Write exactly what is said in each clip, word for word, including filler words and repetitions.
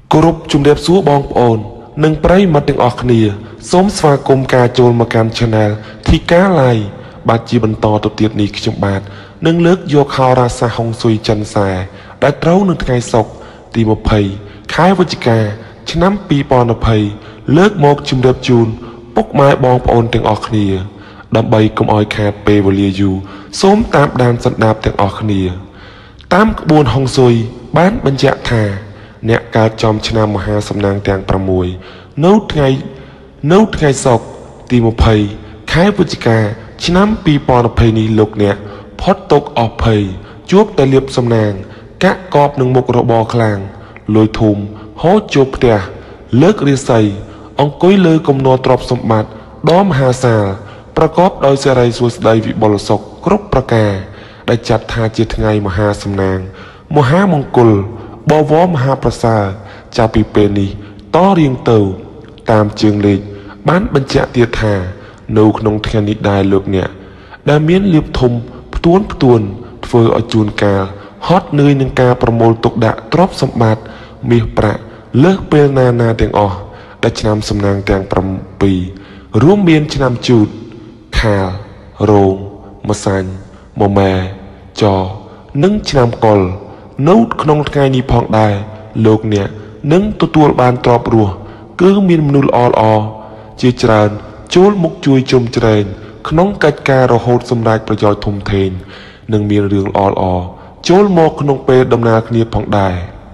គោរពជំរាបសួរបងប្អូននិងប្រិយមិត្តទាំងអស់គ្នាសូមស្វាគមន៍ការចូលមកកាន់ Channel ធីកាឡៃបាទជាបន្តទៅទៀតនេះខ្ញុំបាទនឹងលើកយកហោរាសាស្ត្រហុងស៊ុយចិនសែដែលត្រូវនៅថ្ងៃសុក្រទីยี่สิบខែវិច្ឆិកាឆ្នាំពីរពាន់ยี่สิบលើកមកជម្រាបជូនពុកម៉ែបងប្អូនទាំងអស់គ្នាដើម្បីកុំឲ្យខាតពេលវេលាយូរសូមតាមដានសន្តាប់ទាំងអស់គ្នាតាមក្បួនហុងស៊ុយបានបញ្ជាក់ថាអ្នកកើតចំឆ្នាំមហាសំណាងទាំងប្រាំមួយនៅថ្ងៃនៅថ្ងៃសុក្រទីยี่สิบខែវិច្ឆិកាឆ្នាំពីរពាន់ยี่สิบនេះលោកអ្នកផុតទុកអស់ភ័យជួបតែលៀបសំណាងកាក់កបនឹងមុខរបរខ្លាំងលួយធំហូរជួបផ្ទះលើករាសីអង្គុយលើគំនរទ្រព្យសម្បត្តិដ៏មហាសាលប្រកបដោយសេរីសួស្តីវិបុលសុខគ្រប់ប្រការដែលចាត់ថាជាថ្ងៃមហាសំណាងមហាមង្គលបវរមហាប្រសើរចាប់ពីពេលនេះតរៀងទៅតាមជើងលេខបានបញ្ជាក់ទៀតថានៅក្នុងថ្ងៃនេះដែរលោកអ្នកដែលមានលៀបធំផ្ទួនផ្ទួនធ្វើឲ្យជួនកាលហត់នឿយនឹងការប្រមូលទុកដាក់ទ្រព្យសម្បត្តិមាសប្រាក់លើសពេលណាណាទាំងអស់ដែលឆ្នាំសំណាងទាំងប្រាំពីររួមមានឆ្នាំជូតខាលរោងម្សាញ់មមែចនិងឆ្នាំកុលនៅក្នុងថ្ងៃនេះផងដែរលោកអ្នកនឹងទទួលបានទ្រព្យរស់គឺមានមនុស្សល្អល្អជាច្រើនចូលមុខជួយជុំជ្រែងក្នុងកិច្ចការរហូតសម្រេចប្រយោជន៍ធំធេងនិងមានរឿងល្អល្អចូលមកក្នុងពេលដំណើរគ្នាផងដែរ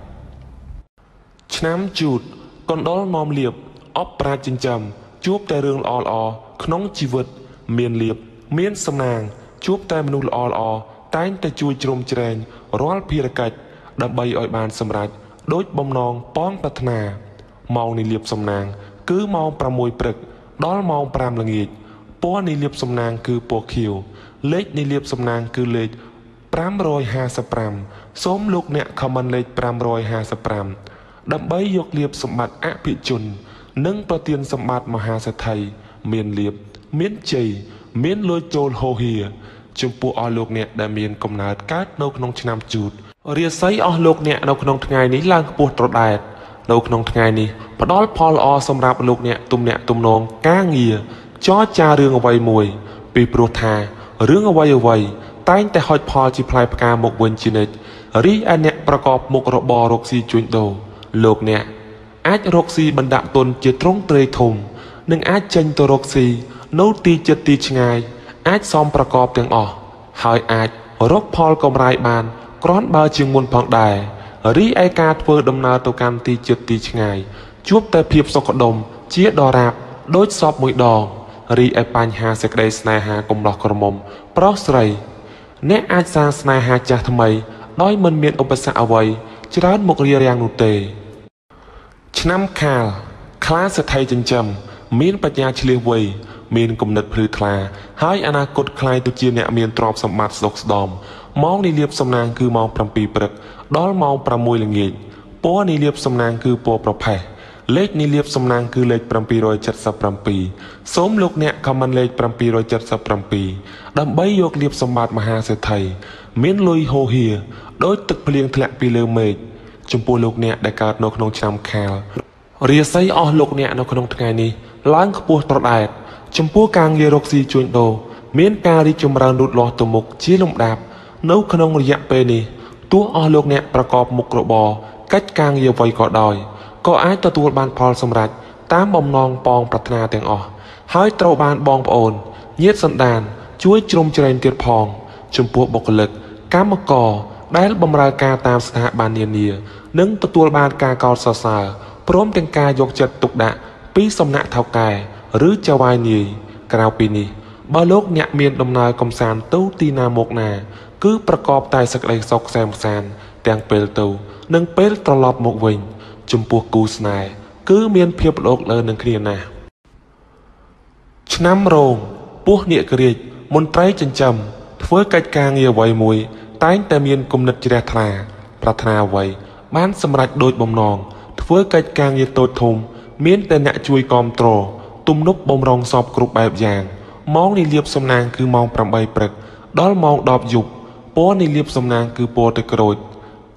ឆ្នាំជូតកណ្ដុរនាំលៀបអបប្រាជ្ញចិញ្ចឹមជួបតែរឿងល្អល្អក្នុងជីវិតមានលៀបមានសំណាងជួបតែមនុស្សល្អល្អតែងតែជួយជ្រោមជ្រែងរាល់ភារកិច្ចដើម្បីឲ្យបានសម្រេចដូចបំណងប៉ងប្រាថ្នាម៉ោងនៃលៀបសំណាងគឺម៉ោងប្រាំមួយព្រឹកដល់ម៉ោងប្រាំល្ងាចពណ៌នៃលៀបសំណាងគឺពណ៌ខៀវលេខនៃលៀបសំណាងគឺលេខប្រាំរយហាសិបប្រាំសូមលោកអ្នកខមមិនលេខប្រាំរយហាសិបប្រាំដើម្បីយកលៀបសម្បត្តិអភិជននិងប្រទានសម្បត្តិមហាសេដ្ឋីមានលៀបមានជ័យមានលុយចូលហូហៀចំពោះអស់លោកអ្នកដែលមានកំណើតកើតនៅក្នុងឆ្នាំជូតរាសីអស់លោកអ្នកនៅក្នុងថ្ងៃនេះឡើងខ្ពស់ត្រដែតនៅក្នុងថ្ងៃនេះផ្ដល់ផលល្អសម្រាប់លោកអ្នកទំនាក់ទំនងការងារចរចារឿងអ្វីមួយពីព្រោះថារឿងអ្វីអ្វីតែងតែហុចផលជាផ្លែផ្កាមកវិញជានិច្ចរីឯអ្នកប្រកបមុខរបររកស៊ីជួញដូរលោកអ្នកអាចរកស៊ីបណ្ដាក់ទុនជាត្រង់ត្រេធំនិងអាចចេញទៅរកស៊ីនៅទីជិតទីឆ្ងាយអាចសមប្រកបទាំងអស់ហើយអាចរកផលកម្រៃបានគ្រាន់បើជាងមុនផងដែររីឯការធ្វើដំណើរទៅកាន់ទីជិតទីឆ្ងាយជួបតែភាពសុខដុមជាដរាបដូចសពមួយដងរីឯបញ្ហាសេចក្តីស្នេហាកំឡោះក្រមុំប្រុសស្រីអ្នកអាចសាងស្នេហាចាស់ថ្មីដោយមិនមានឧបសគ្គអ្វីច្រើនមករារាំងនោះទេឆ្នាំខាលខ្លាសេដ្ឋីចិញ្ចឹមមានបញ្ញាឆ្លៀសវៃមានគំនិតភ្លឺថ្លាហើយអនាគតខ្លាយទៅជាអ្នកមានទ្រព្យសម្បត្តិស្ដុកស្ដំម៉ោងនៃលៀបសំណាងគឺម៉ោងប្រាំពីរព្រឹកដល់ម៉ោងប្រាំមួយល្ងាចពណ៌នៃលៀបសំណាងគឺពណ៌ប្រផេះលេខនៃលៀបសំណាងគឺលេខប្រាំពីរយចិតសិបប្រាំពីរសូមលោកអ្នកខមមិនលេខប្រាំពីរយចិតសិបប្រាំពីរដើម្បីយកលៀបសម្បត្តិមហាសេដ្ឋីមានលុយហូហៀដោយទឹកភ្លៀងធ្លាក់ពីលើមេឃចំពោះលោកអ្នកដែលកើតនៅក្នុងឆ្នាំខាលរាសីអស់លោកអ្នកនៅក្នុងថ្ងៃនេះឡើងខ្ពស់ត្រដែតចំពោះការងាររកស៊ីជួញដូរមានការរីកចម្រើនលូតលាស់ទៅមុខជាលំដាប់នៅក្នុងរយៈពេលនេះទោះអស់លោកអ្នកប្រកបមុខរបរកិច្ចការងារអ្វីក៏ដោយក៏អាចទទួលបានផលសម្រេចតាមបំណងប៉ងប្រាថ្នាទាំងអស់ហើយត្រូវបានបងប្អូនញាតិសន្តានជួយជ្រោមជ្រែងទៀតផងចំពោះបុគ្គលិកកម្មករដែលបម្រើការតាមស្ថាប័ននានានឹងទទួលបានការកោតសរសើរព្រមទាំងការយកចិត្តទុកដាក់ពីសំណាក់ថៅកែឬចៅហ្វាយនាយក្រៅពីនេះបើលោកអ្នកមានដំណើរកំសាន្តទៅទីណាមកណាគឺប្រកបតែសេចក្តីសុខសែនសានទាំងពេលទៅនិងពេលត្រឡប់មកវិញចំពោះគូស្នេហ៍គឺមានភាពលោកលើនឹងគ្នាណាស់ឆ្នាំរោងពស់នាគរាជមន្ត្រីចិញ្ចឹមធ្វើកិច្ចការងារអ្វីមួយតែងតែមានគំនិតជ្រះថ្លាប្រាថ្នាអ្វីបានសម្រេចដូចបំណងធ្វើកិច្ចការងារតូចធំមានតែអ្នកជួយគាំទ្រទំនប់បំរុងសពគ្រប់បែបយ៉ាងម៉ោងនៃលៀបសំណាងគឺម៉ោងប្រាំបីព្រឹកដល់ម៉ោងដប់យប់ពណ៌នៃលៀបសំណាងគឺពណ៌ទឹកក្រូច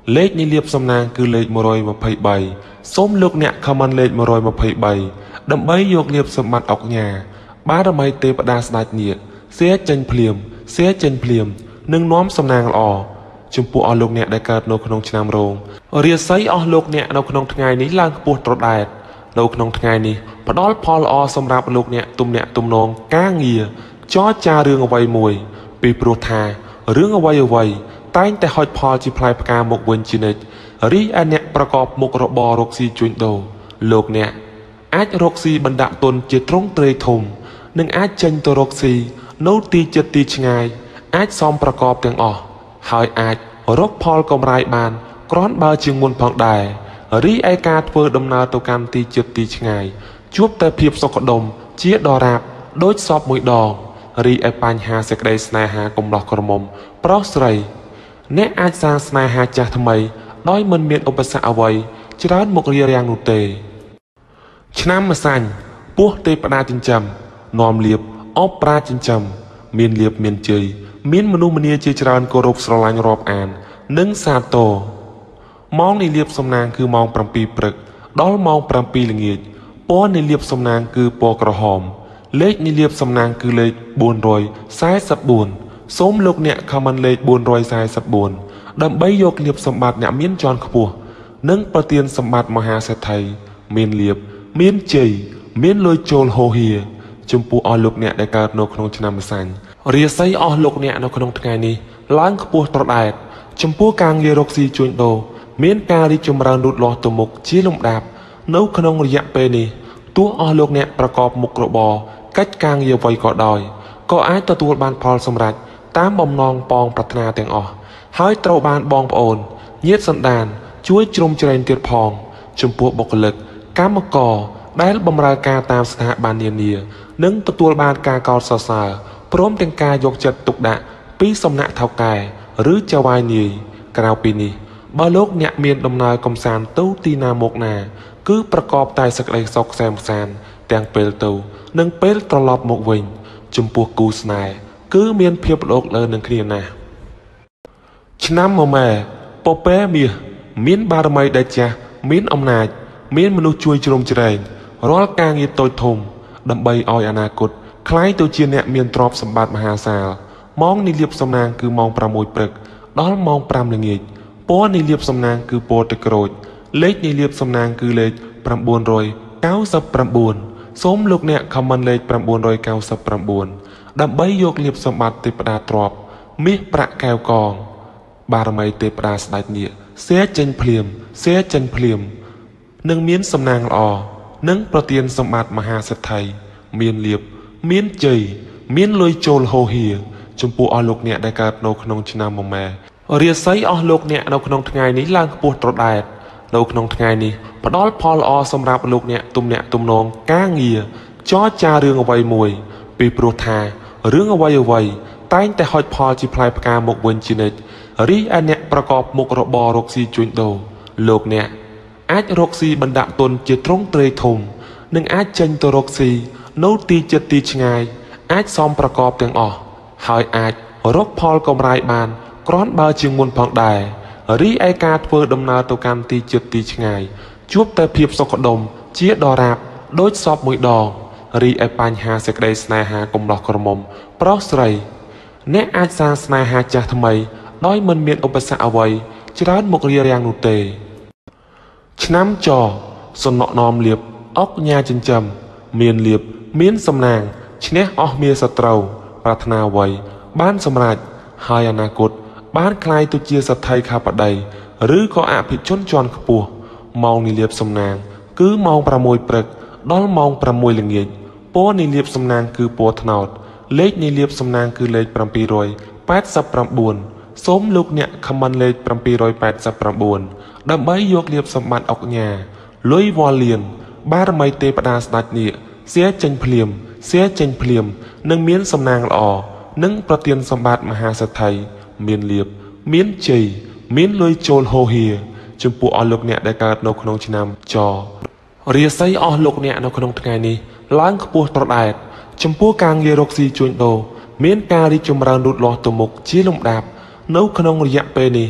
លេខនៃលាភសំណាងគឺលេខmột trăm hai mươi baសូមលោកអ្នកខមមិនលេខmột trăm hai mươi baដើម្បីយកលាភសម្បត្តិអុកញ៉ាបារមីទេវតាស្ដេចនាគសៀចេញភ្លាមសៀចេញភ្លាមនឹងនាំសំណាងល្អចំពោះអស់លោកអ្នកដែលកើតនៅក្នុងឆ្នាំរោងរាសីអស់លោកអ្នកនៅក្នុងថ្ងៃនេះឡើងខ្ពស់ត្រដែតនៅក្នុងថ្ងៃនេះផ្ដល់ផលល្អសម្រាប់លោកអ្នកទំនាក់ទំនងការងារចរចារឿងអ្វីមួយពីព្រោះថារឿងអ្វីអ្វីតែងតែហុចផលជាផ្លែផ្កាមកវិញជានិច្ចរីឯអ្នកប្រកបមុខរបររកស៊ីជួញដូរលោកអ្នកអាចរកស៊ីបណ្ដាក់ទុនជាត្រង់ត្រេធំនិងអាចចេញទៅរកស៊ីនៅទីជិតទីឆ្ងាយអាចសមប្រកបទាំងអស់ហើយអាចរកផលកម្រៃបានគ្រាន់បើជាងមុនផងដែររីឯការធ្វើដំណើរទៅកាន់ទីជិតទីឆ្ងាយជួបតែភាពសុខដុមជាដរាបដូចសពមួយដងរីឯបញ្ហាសេចក្តីស្នេហាកំឡោះក្រមុំប្រុសស្រីអ្នកអាចសាងស្នេហាចាស់ថ្មីដោយមិនមានឧបសគ្គអ្វីច្រើនមុខរារាំងនោះទេឆ្នាំម្សាញ់ពស់ទេវតាចិញ្ចឹមនាំលាភអបប្រាចិញ្ចឹមមានលាភមានជ័យមានមនុស្សម្នាជាច្រើនគោរពស្រឡាញ់រាប់អាននិងសាទរម៉ោងនៃលាភសំណាងគឺម៉ោងប្រាំពីរព្រឹកដល់ម៉ោងប្រាំពីរល្ងាចពណ៌នៃលាភសំណាងគឺពណ៌ក្រហមលេខនៃលាភសំណាងគឺលេខbốn trăm bốn mươi bốnសូមលោកអ្នកខមមិនលេខbốn trăm bốn mươi bốnដើម្បីយកលាភសម្បត្តិអ្នកមានជាន់ខ្ពស់និងប្រទានសម្បត្តិមហាសេដ្ឋីមានលាភមានជ័យមានលុយចូលហូរហៀចំពោះអស់លោកអ្នកដែលកើតនៅក្នុងឆ្នាំម្សាញ់រាសីអស់លោកអ្នកនៅក្នុងថ្ងៃនេះឡើងខ្ពស់ត្រដែតចំពោះការងាររកស៊ីជួញដូរមានការរីកចម្រើនលូតលាស់ទៅមុខជាលំដាប់នៅក្នុងរយៈពេលនេះទោះអស់លោកអ្នកប្រកបមុខរបរកិច្ចការងារអ្វីក៏ដោយក៏អាចទទួលបានផលសម្រេចតាមបំណងប៉ងប្រាថ្នាទាំងអស់ហើយត្រូវបានបងប្អូនញាតិសន្តានជួយជ្រោមជ្រែងទៀតផងចំពោះបុគ្គលិកកម្មករដែលបម្រើការតាមស្ថាប័ននានានឹងទទួលបានការកោតសរសើរព្រមទាំងការយកចិត្តទុកដាក់ពីសំណាក់ថៅកែឬចៅហ្វាយនាយក្រៅពីនេះបើលោកអ្នកមានដំណើរកំសាន្តទៅទីណាមកណាគឺប្រកបតែសេចក្តីសុខសែមសានទាំងពេលទៅនិងពេលត្រឡប់មកវិញចំពោះគូស្នេហ៍គឺមានភាពលោកលើនឹងគ្នាណាស់ឆ្នាំមមែពពែមាសមានបារមីដែលចាស់មានអំណាចមានមនុស្សជួយជ្រោមជ្រែងរាល់ការងារតូចធំដើម្បីឲ្យអនាគតคล้ายទៅជាអ្នកមានទ្រព្យសម្បត្តិមហាសាលម៉ោងនៃលាភសំណាងគឺម៉ោងប្រាំមួយព្រឹកដល់ម៉ោងប្រាំល្ងាចពណ៌នៃលាភសំណាងគឺពណ៌ទឹកក្រូចលេខនៃលាភសំណាងគឺលេខ៩៩៩សូមលោកអ្នកខមមិនលេខ៩៩៩ដើម្បីយកលាភសម្បត្តិទេវតាទ្រព្យមាសប្រាក់កែវកងបារមីទេវតាស្ដេចនាគសែចេញភ្លាមសែចេញភ្លាមនឹងមានសំណាងល្អនិងប្រទានសម្បត្តិមហាសេដ្ឋីមានលាភមានជ័យមានលុយចូលហូរហៀចំពោះអស់លោកអ្នកដែលកើតនៅក្នុងឆ្នាំមមែរាសីអស់លោកអ្នកនៅក្នុងថ្ងៃនេះឡើងខ្ពស់ត្រដែតនៅក្នុងថ្ងៃនេះផ្ដល់ផលល្អសម្រាប់លោកអ្នកទំនាក់ទំនងការងារចរចារឿងអ្វីមួយពីព្រោះថារឿងអ្វីអ្វីតែងតែហុចផលជាផ្លែផ្កាមកវិញជានិច្ចរីឯអ្នកប្រកបមុខរបររកស៊ីជួញដូរលោកអ្នកអាចរកស៊ីបណ្ដាក់ទុនជាត្រង់ត្រេធំនិងអាចចេញទៅរកស៊ីនៅទីជិតទីឆ្ងាយអាចសមប្រកបទាំងអស់ហើយអាចរកផលកម្រៃបានគ្រាន់បើជាងមុនផងដែររីឯការធ្វើដំណើរទៅកាន់ទីជិតទីឆ្ងាយជួបតែភាពសុខដុមជាដរាបដូចសពមួយដងរីឯបញ្ហាសេចក្តីស្នេហាកំឡោះក្រមុំប្រុសស្រីអ្នកអាចសាងស្នេហាចាស់ថ្មីដោយមិនមានឧបសគ្គអ្វីច្រើនមុខរារាំងនោះទេឆ្នាំចសំណក់នាំលាភអុកញ៉ាចិញ្ចឹមមានលាភមានសំណាងឈ្នះអស់មារសត្រូវប្រាថ្នាអ្វីបានសម្រេចហើយអនាគតបានคล้ายទៅជាសទ្ធីខាបតីឬក៏អភិជនជាន់ខ្ពស់ម៉ោងនៃលាភសំណាងគឺម៉ោងប្រាំមួយព្រឹកដល់ម៉ោងប្រាំមួយល្ងាចពណ៌នៃលាភសំណាងគឺពណ៌ត្នោតលេខនៃលាភសំណាងគឺលេខ៧៨៩សូមលោកអ្នកខមមិនលេខ៧៨៩ដើម្បីយកលាភសម្បត្តិអុកញ៉ាលុយវ៉ាលៀនបារមីទេវតាស្ដេចនាគសែចេញភ្លាមសែចេញភ្លាមនឹងមានសំណាងល្អនិងប្រទានសម្បត្តិមហាសេដ្ឋីមានលាភមានជ័យមានលុយចូលហូរហៀចំពោះអស់លោកអ្នកដែលកើតនៅក្នុងឆ្នាំចរាសីអស់លោកអ្នកនៅក្នុងថ្ងៃនេះឡើងខ្ពស់ត្រដែតចំពោះការងាររកស៊ីជួញដូរមានការរីកចម្រើនលូតលាស់ទៅមុខជាលំដាប់នៅក្នុងរយៈពេលនេះ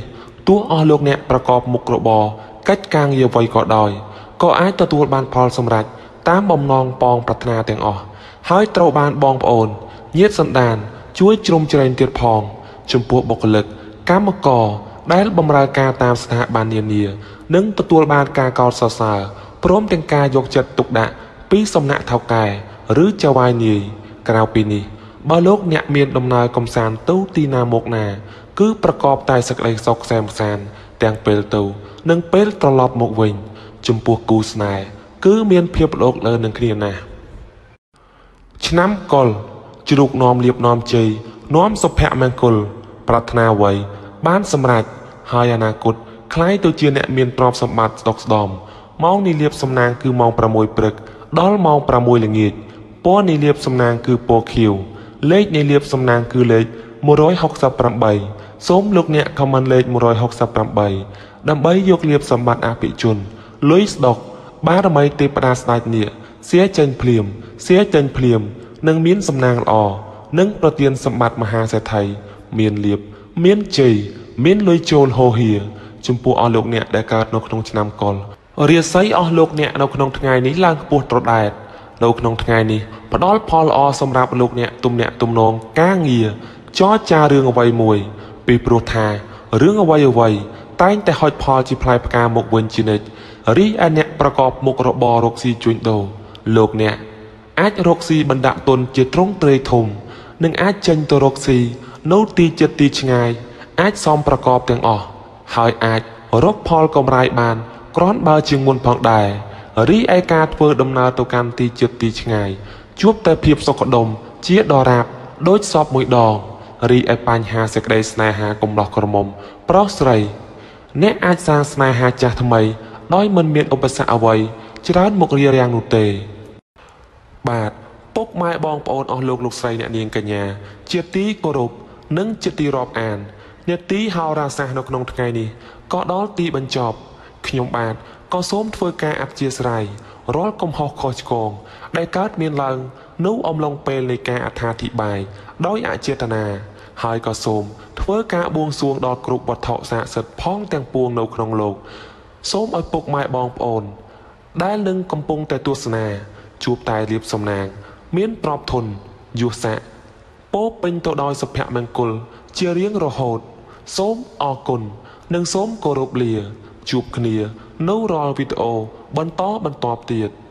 ទោះអស់លោកអ្នកប្រកបមុខរបរកិច្ចការងារអ្វីក៏ដោយក៏អាចទទួលបានផលសម្រេចតាមបំណងប៉ងប្រាថ្នាទាំងអស់ហើយត្រូវបានបងប្អូនញាតិសន្តានជួយជ្រោមជ្រែងទៀតផងចំពោះបុគ្គលិកកម្មករដែលបម្រើការតាមស្ថាប័ននានានឹងទទួលបានការកោតសរសើរព្រមទាំងការយកចិត្តទុកដាក់ពីសំណាក់ថៅកែឬចៅហ្វាយនាយក្រៅពីនេះបើលោកអ្នកមានដំណើរកំសាន្តទៅទីណាមកណាគឺប្រកបតែសេចក្តីសុខសែមសានទាំងពេលទៅនិងពេលត្រឡប់មកវិញចំពោះគូស្នេហ៍គឺមានភាពលោកលើនឹងគ្នាណាស់ឆ្នាំកុលជ្រូកនាំលៀបនាំជ័យនាំសុភមង្គលប្រាថ្នាអ្វីបានសម្រេចហើយអនាគតคล้ายទៅជាអ្នកមានទ្រព្យសម្បត្តិស្ដុកស្ដំម៉ោងនីលាភសំណាងគឺម៉ោងប្រាំមួយព្រឹកដល់ម៉ោងប្រាំមួយល្ងាចពណ៌នីលាភសំណាងគឺពណ៌ខៀវលេខនីលាភសំណាងគឺលេខមួយរយហុកសិបប្រាំសូមលោកអ្នកខមមិនលេខមួយរយហុកសិបប្រាំដើម្បីយកលាភសម្បត្តិអភិជនលុយស្ដុកបារមីទេពតាស្ដេចនាគសៀចេញភ្លាមសៀចេញភ្លាមនឹងមានសំណាងល្អនិងប្រទានសម្បត្តិមហាសេដ្ឋីមានលាភមានជ័យមានលុយចូលហូហៀចំពោះអស់លោកអ្នកដែលកើតនៅក្នុងឆ្នាំកុលរាសីអស់លោកអ្នកនៅក្នុងថ្ងៃនេះឡើងខ្ពស់ត្រដែតនៅក្នុងថ្ងៃនេះផ្ដល់ផលល្អសម្រាប់លោកអ្នកទំនាក់ទំនងការងារចរចារឿងអ្វីមួយពីព្រោះថារឿងអ្វីអ្វីតែងតែហុចផលជាផ្លែផ្កាមកវិញជានិច្ចរីឯអ្នកប្រកបមុខរបររកស៊ីជួញដូរលោកអ្នកអាចរកស៊ីបណ្ដាក់ទុនជាទ្រង់ទ្រាយធំនិងអាចចេញទៅរកស៊ីនៅទីជិតទីឆ្ងាយអាចសមប្រកបទាំងអស់ហើយអាចរកផលកម្រៃបានគ្រាន់បើជាងមុនផងដែររីឯការធ្វើដំណើរទៅកាន់ទីជិតទីឆ្ងាយជួបតែភាពសុខដុមជាដរាបដូចសពមួយដងរីឯបញ្ហាសេចក្តីស្នេហាកំឡោះក្រមុំប្រុសស្រីអ្នកអាចសាងស្នេហាចាស់ថ្មីដោយមិនមានឧបសគ្គអ្វីច្រើនមុខរារាំងនោះទេបាទពុកម៉ែបងប្អូនអស់លោកលោកស្រីអ្នកនាងកញ្ញាជាទីគោរពនិងជាទីរាប់អាននាទីហោរាសាស្ត្រនៅក្នុងថ្ងៃនេះក៏ដល់ទីបញ្ចប់ខ្ញុំបាទក៏សូមធ្វើការអធិស្ឋានរាល់កំហុសខុសឆ្គងដែលកើតមានឡើងនៅអំឡុងពេលនៃការអត្ថាធិប្បាយដោយអចេតនាហើយក៏សូមធ្វើការបួងសួងដល់គ្រប់វត្ថុស័ក្តិសិទ្ធិផងទាំងពួងនៅក្នុងលោកសូមឲ្យពុកម៉ែបងប្អូនដែលនឹងកំពុងតែទស្សនាជួបតែលៀបសំណាងមានទ្រព្យធនយុស័ក្តិពោពេញទៅដោយសុភមង្គលជារៀងរហូតសូមអរគុណនិងសូមគោរពលាជួបគ្នានៅរាល់វីដេអូបន្តបន្តទៀត